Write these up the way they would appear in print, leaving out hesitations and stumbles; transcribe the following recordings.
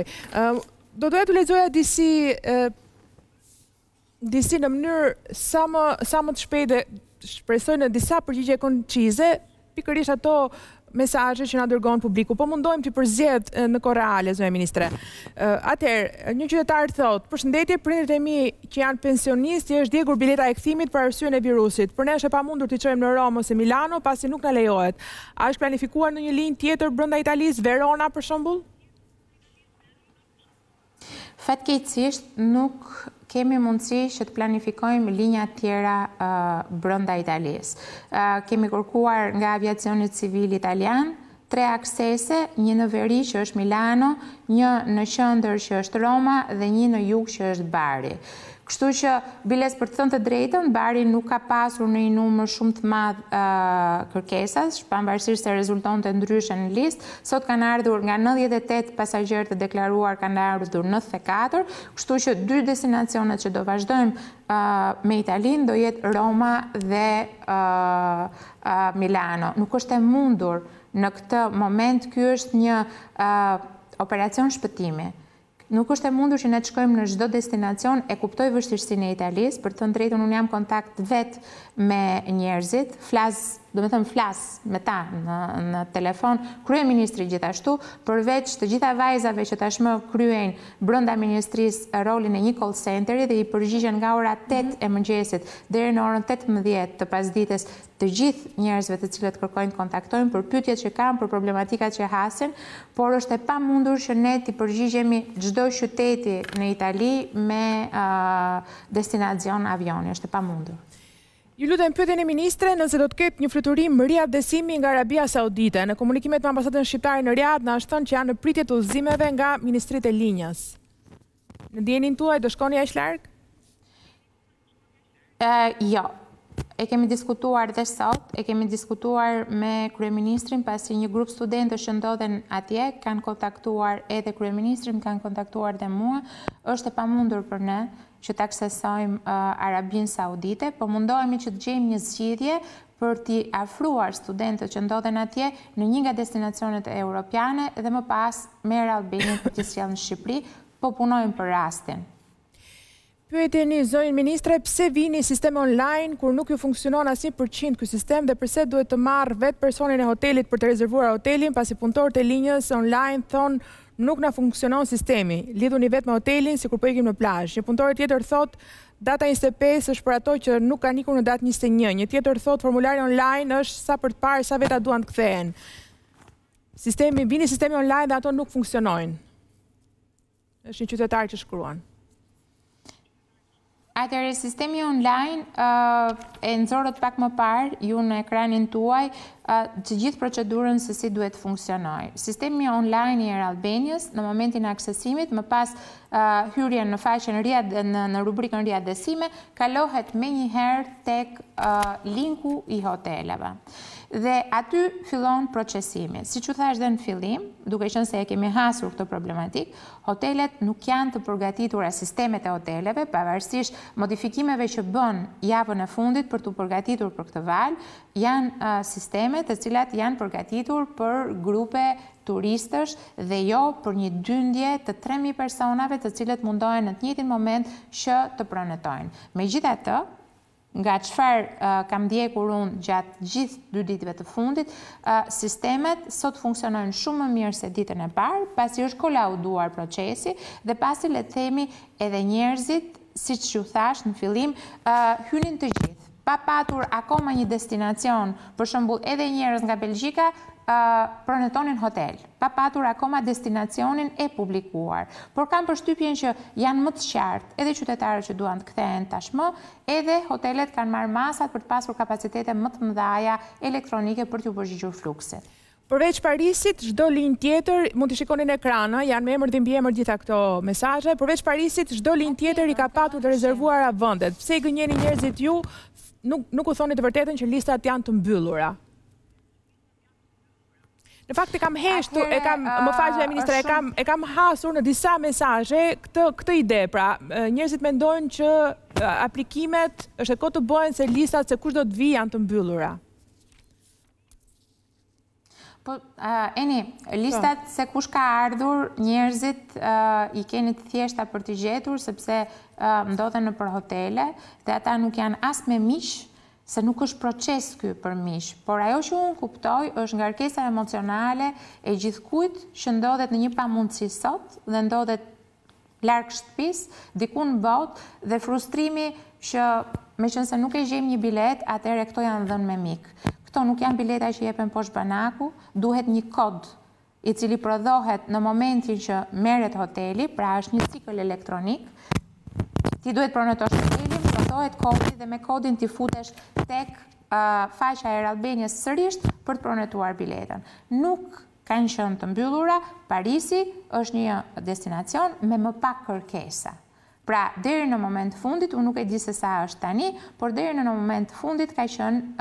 Do doja të lexoja disi në mënyrë sa më të shpejtë, shpresoj në disa përgjigje koncize, pikërisht ato mesazhe që na dërgon publiku, po mundojmë të përzgjedh në kohë reale, zonja ministre. Atëherë, një qytetar thotë: "Përshëndetje, prindërit e mi që janë pensionistë, është djegur bileta e kthimit për arsyeën e virusit. Për ne është e pamundur të çojmë në Romë ose Milano, pasi nuk na lejohet. A është planifikuar ndonjë linjë tjetër brenda Italisë, Verona për shembull?" Fatkeqësisht nuk kemi mundësi që të planifikojmë linja tjera brenda Italisë. Kemi kërkuar nga aviacioni civil italian 3 aksese, një në veri që është Milano, një në qendër që është Roma dhe një në jug që është Bari. Kështu që biles për të thënë të drejtën, Bari nuk ka pasur në një numër shumë të madh kërkesas, pavarësisht se rezultonte ndryshe në listë. Sot kanë ardhur nga 98 pasagjerë të deklaruar, kanë ardhur 94, kështu që 2 destinacionet që do vazhdojmë me Italinë do jetë Roma dhe Milano. Nuk është e mundur në këtë moment, ky është një operacion shpëtimi. Nuk është e mundur që ne të shkojmë në çdo destinacion. E kuptoj vështirësinë e Italisë, për të thënë drejtën unë jam kontakt vetë me njerëzit, flas me ta në telefon, kryeministri gjithashtu, përveç të gjitha vajzave që tashmë kryejnë brenda ministrisë rolin e një call centeri dhe i përgjigjen nga ora 8 e mëngjesit deri në orën 18 të pasdites të gjithë njerëzve të cilët kërkojnë kontaktojnë për pyetjet që kanë, për problematikat që hasin, por është e pamundur që ne të përgjigjemi çdo qyteti në Itali me destinacion avioni, është e pamundur. Ju lutem, pyetjen e ministre, nëse do të ketë një fluturim riavdesimi nga Arabia Saudite. Në komunikimet me ambasadën shqiptare në Riyadh na është thënë që janë në pritje të udhëzimeve nga Ministritë e Linjës. Në dijenin tuaj do shkoni aq larg? Jo. E kemi diskutuar dhe sot, e kemi diskutuar me kryeministrin, pasi një grup studentësh që ndodhen atje kanë kontaktuar edhe kryeministrin, kanë kontaktuar dhe mua. Është e pamundur për ne që të aksesojmë Arabinë Saudite, po mundohemi që të gjejmë një zgjidhje për t'i afruar studentët që ndodhen atje në një nga destinacionet europiane dhe më pas me Air Albania për t'i sjellë në Shqipëri, po punojmë për rastin. Pyetjeni zonjën ministre, pse vini sistem online kur nuk ju funksionon as 1% ky sistem dhe pse duhet të marr vetë personin e hotelit për të rezervuar hotelin, pasi punëtorët e linjës online thonë nuk na funksionon sistemi, lidhuni vetë me hotelin si kur po ikim në plazh. Një punëtor tjetër thotë data 25 është për ato që nuk kanë ikur në datë 21. Një tjetër thotë formulari online është sa për të parë sa veta duan të kthehen. Vini sistemi online dhe ato nuk funksionojnë. Është një qytetar që shkruan. Atëherë, sistemi online e nxorët pak më parë, ju në ekranin tuaj, të gjithë procedurën se si duhet funksionoj. Sistemi online i Air Albanias, në momentin e aksesimit, më pas hyrjen në faqen në rubrikën riadësime, kalohet me njëherë tek linku i hoteleve. Dhe aty fillon procesimi. Si që thash dhe në fillim, duke qenë se e kemi hasur këtë problematik, hotelet nuk janë të përgatitura, sistemet e hoteleve, pavarësisht modifikimeve që bën javën e fundit për të përgatitur për këtë valë, janë sisteme të cilat janë përgatitur për grupe turistësh dhe jo për një dyndje të 3.000 personave të cilët mundohen në të njëjtin moment që të pronetojnë. Megjithatë, nga çfarë kam ndjekur unë gjatë gjithë 2 ditëve të fundit, sistemet sot funksionojnë shumë më mirë se ditën e parë, pasi është kolauduar procesi dhe pasi le të themi edhe njerëzit, siç ju thash në fillim, hynin të gjithë. Pa patur akoma një destinacion, për shembull edhe njerëz nga Belgjika, pronetonin hotel, pa patur akoma destinacionin e publikuar. Por kam përshtypjen që janë më të qartë, edhe qytetarët që duan të kthehen tashmë, edhe hotelet kanë marrë masat për të pasur kapacitete më të mëdha elektronike për t'u përgjigjur fluksit. Përveç Parisit, çdo linjë tjetër, mund të shikoni në ekran, janë me emër dhe mbiemër gjitha këto mesazhe. Përveç Parisit, çdo linjë tjetër i ka patur të rezervuara vendet. Pse i gënjeni njerëzit ju, nuk u thoni të vërtetën që listat janë të mbyllura? Në fakt e kam heshtur, më falë ministre, e kam hasur në disa mesazhe këtë ide, pra njerëzit mendojnë që aplikimet është e kohë të bëhen se listat se kush do të vijë janë të mbyllura. Po, Eni, listat se kush ka ardhur, njerëzit i keni të thjeshta për t'i gjetur, sepse ndodhen në për hotele, dhe ata nuk janë as me mish, se nuk është proces ky për mish, por ajo që unë kuptoj është ngarkesa emocionale e gjithkujt që ndodhet në një pamundësi sot dhe ndodhet larg shtëpis, diku në botë, dhe frustrimi që meqense nuk e gjejmë një bilet, atëherë këto janë dhënë me mik. Këto nuk janë bileta që jepen poshtë banaku, duhet një kod i cili prodhohet në momentin që merret hoteli, pra është një cikël elektronik. Ti duhet pronotosh hotelin, prodhohet kodi dhe me kodin ti futesh tek faqja e Air Albanias sërish për të pronotuar biletën. Nuk kanë qenë të mbyllura, Parisi është një destinacion me më pak kërkesa. Pra, deri në moment fundit, unë nuk e di se sa është tani, por deri në moment fundit ka qenë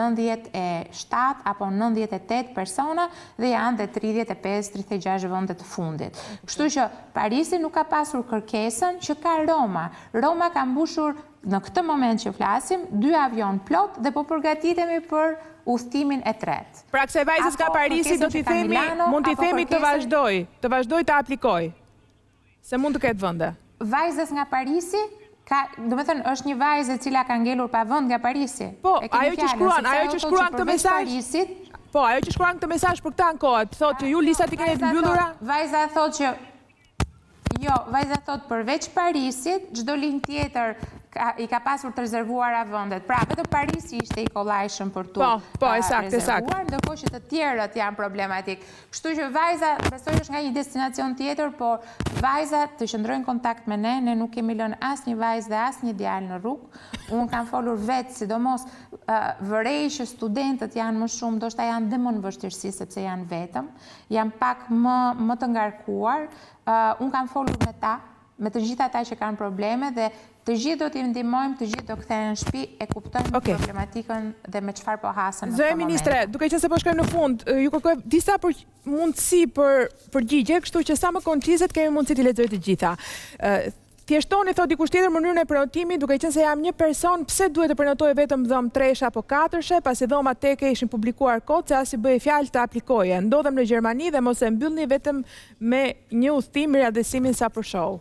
97 apo 98 persona dhe janë dhe 35-36 vende të fundit. Kështu që Parisi nuk ka pasur kërkesën që ka Roma. Roma ka mbushur në këtë moment që flasim 2 avion plot dhe po përgatitemi për udhëtimin e tretë. Pra kësaj vajzës nga Parisi do t'i themi, mund t'i themi të vazhdoj të aplikoj, se mund të ketë vende. Vajzës nga Parisi, do me thënë, është një vajzë e cila ka ngelur pa vend nga Parisi. Po, ajo që shkruan këtë mesazh. Po, ajo që shkruan këtë mesazh për këtë ankohet, thotë që ju listat i keni të mbyllura. Vajza thotë që vajza thotë përveç Parisit, çdo linjë tjetër i ka pasur të rezervuara vendet. Pra, vetëm Parisi ishte i kollajshëm për tu rezervuar, ndërkohë që të tjerët janë problematik. Kështu që vajza, besoj është nga një destinacion tjetër, por vajza të qëndrojnë kontakt me ne nuk kemi lënë as një vajzë dhe as një djalë në rrugë. Unë kam folur vetë, sidomos vërej që studentët janë më shumë, ndoshta janë dhe më në vështirësi sepse janë vetëm, janë pak më të ngarkuar. Unë kam folur me të gjitha ata që kanë probleme dhe të gjithë do t'i ndihmojmë, të gjithë do kthehen në shtëpi, e kuptojmë problematikën dhe me çfarë po hasen në këtë moment. Zë ministre, duke qenë se po shkojmë në fund, ju kërkoj disa mundësi për përgjigje, kështu që sa më koncizet kemi mundësi t'i lexoj të gjitha. Thjeshtoni, thot dikush tjetër, mënyrën e prenotimit, duke qenë se jam një person, pse duhet të prenotoj vetëm dhom 3 apo 4, pasi dhomat teke ishin publikuar kot, se as i bëj fjalë të aplikoje. Ndodhem në Gjermani dhe mos e mbyllni vetëm me një udhëtim riadhësimin sa për show.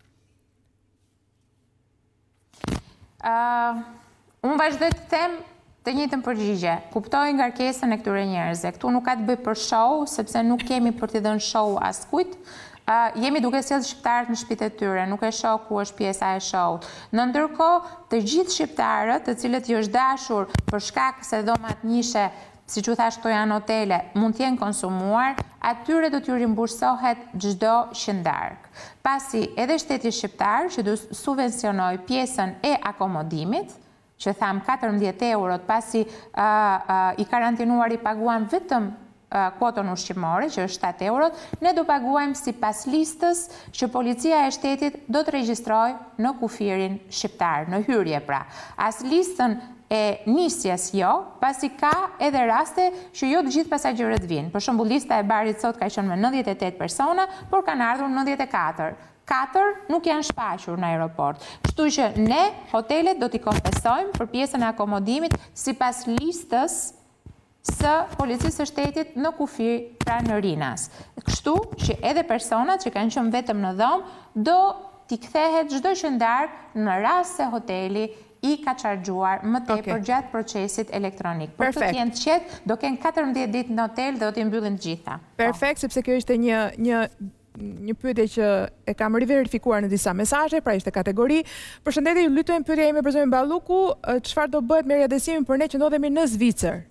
Unë vazhdoj të them të njëjtën përgjigje. Kuptoj ngarkesën e këtyre njerëzve. Këtu nuk ka të bëj për show, sepse nuk kemi për t'i dhënë show askujt. Jemi duke sjellë shqiptarët në shtëpitë e tyre, nuk e shoh ku është pjesa e showut. Në ndërkohë, të gjithë shqiptarët, të cilët i është dashur për shkak se dhomat njishe, siç u thash, këto janë hotele, mund të jenë konsumuar, atyre do t'ju rimbursohet çdo qendark. Pasi edhe shteti shqiptar që do subvencionoj pjesën e akomodimit, që tham 14 eurot, pasi i karantinuar i paguam vetëm kuoton ushqimore, që është 7 eurot, ne do paguajmë sipas listës që policia e shtetit do të regjistrojë në kufirin shqiptar, në hyrje pra. As listën e nisjes jo, pasi ka edhe raste që jo të gjithë pasagjerët vinë. Për shembull, lista e barit sot ka qenë me 98 persona, por kanë ardhur 94. 4 nuk janë shfaqur në aeroport. Kështu që ne, hotelet, do t'i kompensojmë për pjesën e akomodimit sipas listës së policisë së shtetit në kufir, pra në Rinas. Kështu që edhe personat që kanë qenë vetëm në dhomë, do t'i kthehet çdo qendark në rast se hoteli i ka chargjuar më tepër gjatë procesit elektronik. Për të jenë të qetë, do kenë 14 ditë në hotel dhe do t'i mbyllin të gjitha. Perfekt, sepse kjo ishte një pyetje që e kam riverifikuar në disa mesazhe, pra ishte kategori. Përshëndetje, ju lutem, pyetja ime për zonin Balluku, çfarë do bëhet me riadhësimin për ne që ndodhemi në Zvicër?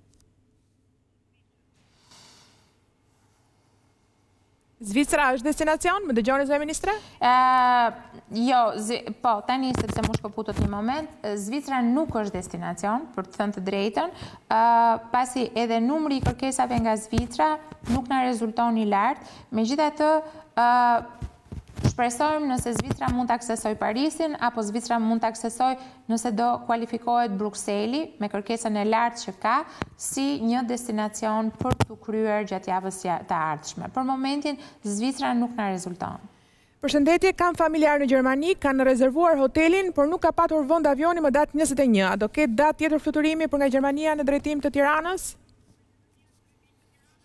Zvicra është destinacion? Më dëgjoni, zë ministre? Jo, po, tani sepse mu shkëputët një moment, Zvicra nuk është destinacion, për të thënë të drejtën, pasi edhe numri i kërkesave nga Zvicra nuk na rezulton i lartë, megjithatë shpresojmë nëse Zvicra mund të aksesoj Parisin, apo Zvicra mund të aksesoj nëse do kualifikohet Brukseli me kërkesën e lartë që ka si një destinacion për të kryer gjatë javës të ardhshme. Për momentin, Zvicra nuk na rezulton. Përshëndetje, kam familjar në Gjermani, kanë rezervuar hotelin, por nuk ka patur vend avioni më datë 21. A do ketë datë tjetër fluturimi për nga Gjermania në drejtim të Tiranës?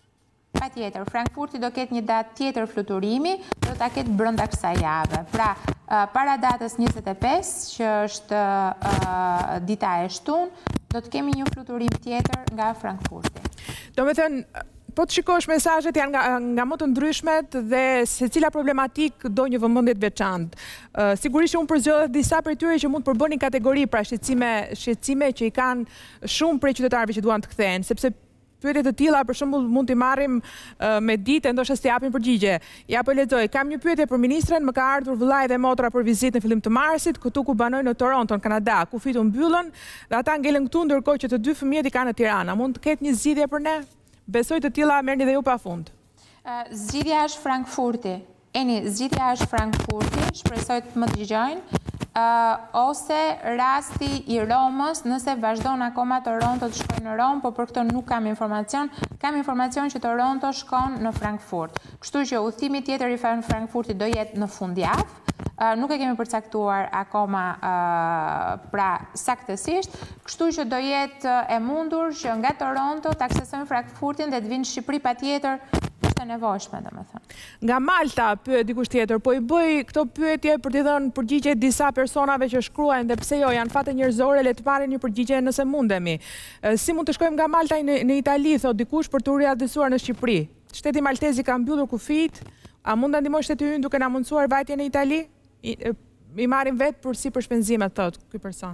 Patjetër, Frankfurti do ketë një datë tjetër fluturimi, do ta ketë brenda kësaj jave. Pra, para datës 25, që është dita e shtunë, do të kemi një fluturim tjetër nga Frankfurti. Do me thënë, po të shikosh mesazhet janë nga më të ndryshmet dhe secila problematik do një vëmendje të veçantë. Sigurisht unë përzgjedh disa prej tyre që mund të përbënin kategori, pra shqetësime që i kanë shumë prej qytetarëve që duan të kthehen, sepse pyetje të tilla për shembull mund t'i marrim me ditë, ndoshta s'ti japin përgjigje. Ja po lexoj, kam një pyetje për ministren, më ka ardhur vëllai dhe motra për vizitë në fillim të marsit, këtu ku banoj në Toronto, në Kanada, ku fitu mbyllën dhe ata ngelen këtu ndërkohë që të dy fëmijët i kanë në Tirana. Mund të ketë një zgjidhje për ne? Besoj të tilla merrni dhe ju pafund. Zgjidhja është Frankfurti. Zgjidhja është Frankfurti, shpresoj të më dëgjojnë. Ose rasti i Romës, nëse vazhdon akoma Toronto të shkojnë në Romë, po për këtë nuk kam informacion. Kam informacion që Toronto shkon në Frankfurt. Kështu që udhëtimi tjetër i Frankfurtit do jetë në fundjavë. Nuk e kemi përcaktuar akoma pra saktësisht, kështu që do jetë e mundur që nga Toronto të aksesojnë Frankfurtin dhe të vinë në Shqipëri patjetër, është e nevojshme, domethënë. Nga Malta pyet dikush tjetër, po i bëj këto pyetje për t'i dhënë përgjigje disa personave që shkruajnë dhe pse jo, janë fate njerëzore, le të marrin një përgjigje nëse mundemi. Si mund të shkojmë nga Malta në Itali, thot dikush, për të riadësuar në Shqipëri? Shteti maltezi ka mbyllur kufijt, a mund ta ndihmoj shteti ynë duke na mundsuar vajtje në Itali? I marrim vetë për si për shpenzimet, thot ky person.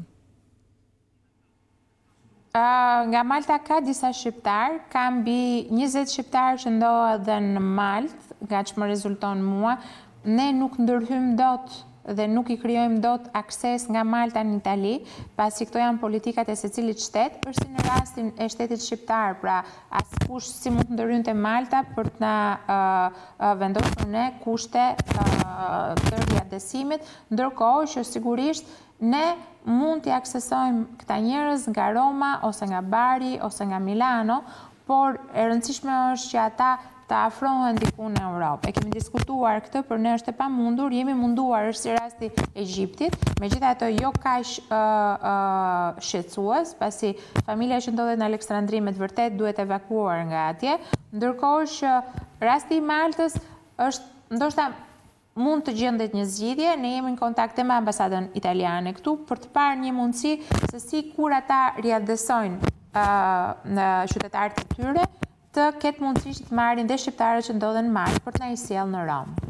Nga Malta ka disa shqiptar, ka mbi 20 shqiptar që ndohen edhe në Maltë, nga që më rezulton mua. Ne nuk ndërhyjmë dot dhe nuk i krijojmë dot akses nga Malta në Itali, pasi këto janë politikat e secilit shtet, përsi në rastin e shtetit shqiptar, pra askush si mund të ndërhynte Malta për të na vendosur ne kushte të riadesimit, ndërkohë që sigurisht ne mund t'i aksesojmë këta njerëz nga Roma, ose nga Bari, ose nga Milano, por e rëndësishme është që ata të afrohen diku në Europë. E kemi diskutuar këtë, për ne është e pamundur, jemi munduar, është si rasti Egjiptit, megjithatë jo kaq shqetësues, pasi familja që ndodhet në Aleksandri me të vërtet duhet evakuuar nga atje, ndërkohë që rasti i Maltës është ndoshta mund të gjendet një zgjidhje, ne jemi në kontakt me ambasadën italiane këtu për të parë një mundësi se si kur ata riadësojnë në qytetarët e tyre të ketë mundësi që të marrin dhe shqiptarët që ndodhen në Maltë për të na i sjellë në Romë.